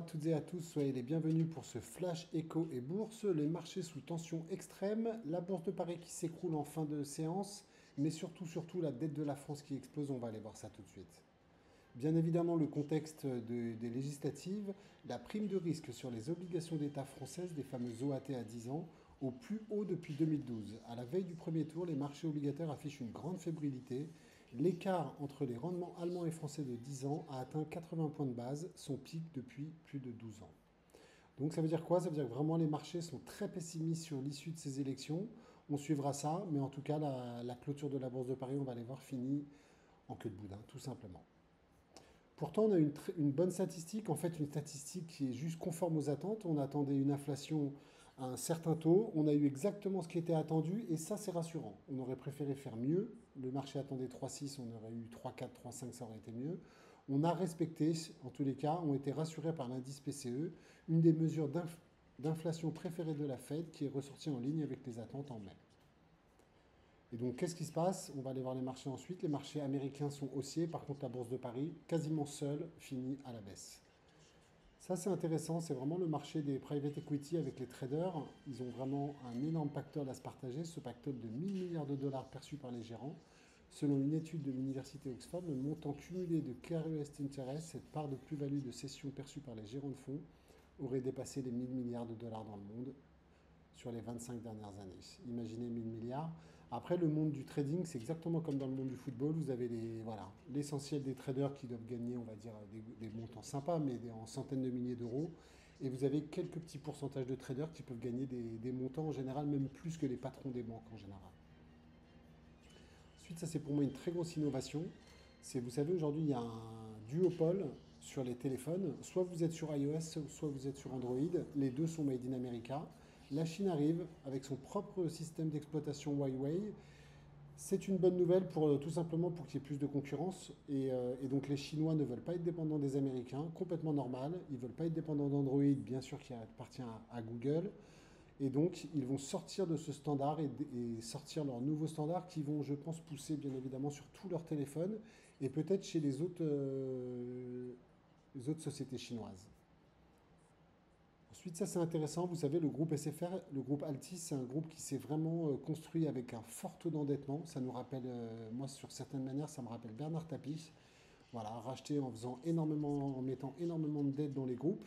toutes et à tous, soyez les bienvenus pour ce flash éco et bourse. Les marchés sous tension extrême, la bourse de Paris qui s'écroule en fin de séance, mais surtout la dette de la France qui explose, on va aller voir ça tout de suite. Bien évidemment, le contexte des législatives, la prime de risque sur les obligations d'État françaises, des fameuses OAT à 10 ans, au plus haut depuis 2012. À la veille du premier tour, les marchés obligataires affichent une grande fébrilité. L'écart entre les rendements allemands et français de 10 ans a atteint 80 points de base, son pic depuis plus de 12 ans. Donc ça veut dire quoi? Ça veut dire que vraiment les marchés sont très pessimistes sur l'issue de ces élections. On suivra ça, mais en tout cas la clôture de la Bourse de Paris, on va aller voir, finit en queue de boudin, tout simplement. Pourtant, on a une bonne statistique, en fait une statistique qui est juste conforme aux attentes. On attendait une inflation à un certain taux, on a eu exactement ce qui était attendu, et ça c'est rassurant. On aurait préféré faire mieux, le marché attendait 3,6, on aurait eu 3,4, 3,5, ça aurait été mieux. On a respecté, en tous les cas, on été rassurés par l'indice PCE, une des mesures d'inflation préférées de la Fed qui est ressortie en ligne avec les attentes en mai. Et donc, qu'est-ce qui se passe? On va aller voir les marchés ensuite. Les marchés américains sont haussiers. Par contre, la bourse de Paris, quasiment seule, finit à la baisse. Ça, c'est intéressant. C'est vraiment le marché des private equity avec les traders. Ils ont vraiment un énorme pactole à se partager. Ce pactole de 1000 milliards de dollars perçus par les gérants. Selon une étude de l'université Oxford, le montant cumulé de Carest Interest, cette part de plus-value de cession perçue par les gérants de fonds, aurait dépassé les 1000 milliards de dollars dans le monde sur les 25 dernières années. Imaginez 1000 milliards. Après, le monde du trading, c'est exactement comme dans le monde du football. Vous avez voilà, l'essentiel des traders qui doivent gagner, on va dire, des montants sympas, mais en centaines de milliers d'euros. Et vous avez quelques petits pourcentages de traders qui peuvent gagner des montants, en général, même plus que les patrons des banques, en général. Ensuite, ça, c'est pour moi une très grosse innovation. C'est, vous savez, aujourd'hui, il y a un duopole sur les téléphones. Soit vous êtes sur iOS, soit vous êtes sur Android. Les deux sont made in America. La Chine arrive avec son propre système d'exploitation Huawei. C'est une bonne nouvelle pour tout simplement pour qu'il y ait plus de concurrence. Et donc les Chinois ne veulent pas être dépendants des Américains, complètement normal. Ils ne veulent pas être dépendants d'Android, bien sûr, qui appartient à Google. Et donc ils vont sortir de ce standard et sortir leurs nouveaux standards qui vont, je pense, pousser bien évidemment sur tous leurs téléphones et peut-être chez les autres sociétés chinoises. Ensuite, ça c'est intéressant, vous savez, le groupe SFR, le groupe Altis, c'est un groupe qui s'est vraiment construit avec un fort taux d'endettement. Ça nous rappelle, moi sur certaines manières, ça me rappelle Bernard Tapie. Voilà, racheté en faisant énormément, en mettant énormément de dettes dans les groupes.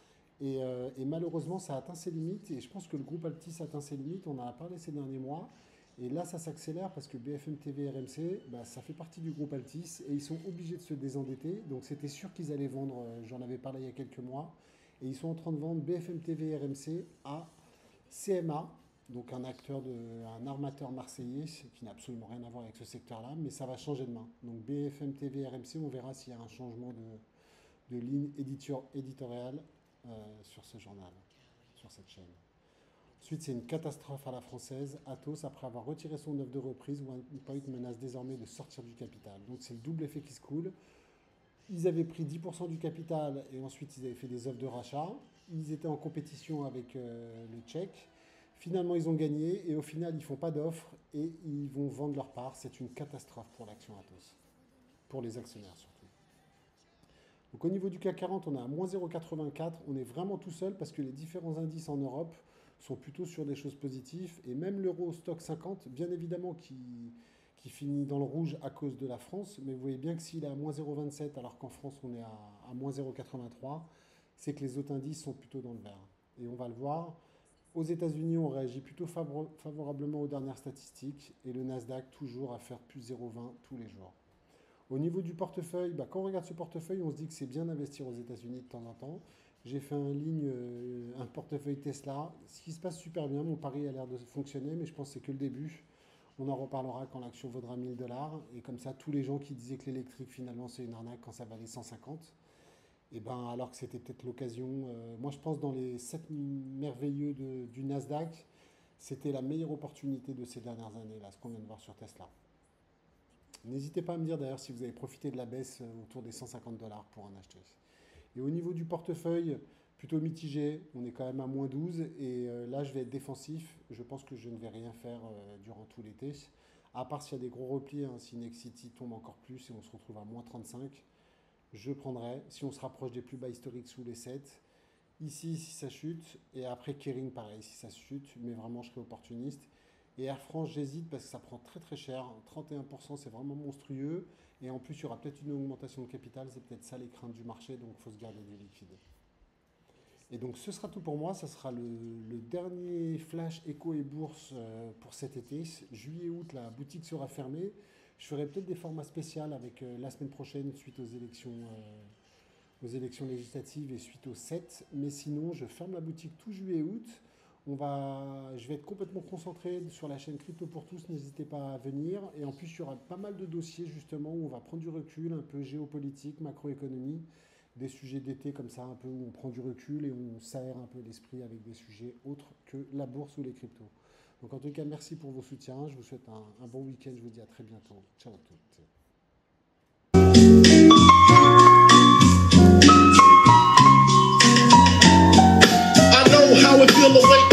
Et malheureusement, ça a atteint ses limites. Et je pense que le groupe Altis a atteint ses limites. On en a parlé ces derniers mois. Et là, ça s'accélère parce que BFM TV et RMC, bah, ça fait partie du groupe Altis et ils sont obligés de se désendetter. Donc c'était sûr qu'ils allaient vendre, j'en avais parlé il y a quelques mois, et ils sont en train de vendre BFM TV et RMC à CMA, donc un armateur marseillais qui n'a absolument rien à voir avec ce secteur-là, mais ça va changer de main. Donc BFM TV et RMC, on verra s'il y a un changement de ligne éditoriale sur ce journal, sur cette chaîne. Ensuite, c'est une catastrophe à la française. Atos, après avoir retiré son offre de reprise, OnePoint menace désormais de sortir du capital. Donc c'est le double effet qui se coule. Ils avaient pris 10% du capital et ensuite ils avaient fait des offres de rachat. Ils étaient en compétition avec le Tchèque. Finalement, ils ont gagné et au final, ils ne font pas d'offres et ils vont vendre leur part. C'est une catastrophe pour l'action Atos, pour les actionnaires surtout. Donc au niveau du CAC 40, on est à moins 0,84. On est vraiment tout seul parce que les différents indices en Europe sont plutôt sur des choses positives. Et même l'euro stock 50, bien évidemment, qui finit dans le rouge à cause de la France. Mais vous voyez bien que s'il est à moins 0,27 alors qu'en France on est à moins 0,83, c'est que les autres indices sont plutôt dans le vert. Et on va le voir. Aux États-Unis, on réagit plutôt favorablement aux dernières statistiques. Et le Nasdaq toujours à faire plus 0,20 tous les jours. Au niveau du portefeuille, bah, quand on regarde ce portefeuille, on se dit que c'est bien d'investir aux États-Unis de temps en temps. J'ai fait un portefeuille Tesla, ce qui se passe super bien. Mon pari a l'air de fonctionner, mais je pense que c'est que le début. On en reparlera quand l'action vaudra 1000 dollars. Et comme ça, tous les gens qui disaient que l'électrique, finalement, c'est une arnaque quand ça valait 150, et ben, alors que c'était peut-être l'occasion. Moi, je pense dans les 7 merveilleux du Nasdaq, c'était la meilleure opportunité de ces dernières années, là, ce qu'on vient de voir sur Tesla. N'hésitez pas à me dire d'ailleurs si vous avez profité de la baisse autour des 150 dollars pour en acheter. Et au niveau du portefeuille, plutôt mitigé, on est quand même à moins 12 et là je vais être défensif. Je pense que je ne vais rien faire durant tout l'été. À part s'il y a des gros replis, hein, si Nexity tombe encore plus et on se retrouve à moins 35, je prendrai. Si on se rapproche des plus bas historiques sous les 7, Ici, si ça chute, et après Kering, pareil, si ça chute, mais vraiment, je serai opportuniste. Et Air France, j'hésite parce que ça prend très très cher. 31%, c'est vraiment monstrueux. Et en plus, il y aura peut-être une augmentation de capital. C'est peut-être ça les craintes du marché, donc il faut se garder du liquide. Et donc, ce sera tout pour moi. Ça sera le dernier flash éco et bourse pour cet été. Juillet-août, la boutique sera fermée. Je ferai peut-être des formats spéciaux avec la semaine prochaine suite aux élections législatives et suite au 7. Mais sinon, je ferme la boutique tout juillet-août. Je vais être complètement concentré sur la chaîne Crypto pour tous, n'hésitez pas à venir. Et en plus, il y aura pas mal de dossiers justement où on va prendre du recul, un peu géopolitique, macroéconomie, des sujets d'été comme ça, un peu où on prend du recul et on s'aère un peu l'esprit avec des sujets autres que la bourse ou les cryptos. Donc en tout cas, merci pour vos soutiens. Je vous souhaite un bon week-end. Je vous dis à très bientôt. Ciao à toutes. I know how it feel away.